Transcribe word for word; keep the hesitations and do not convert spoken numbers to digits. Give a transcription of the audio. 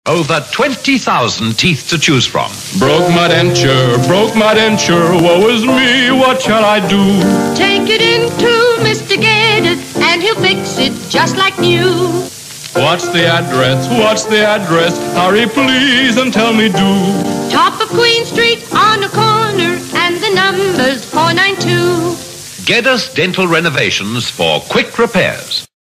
Over twenty thousand teeth to choose from. Broke my denture, broke my denture, woe is me, what shall I do? Take it into Mister Geddes, and he'll fix it just like new. What's the address, what's the address? Hurry please and tell me do. Top of Queen Street on a corner, and the number's four nine two. Geddes Dental Renovations for quick repairs.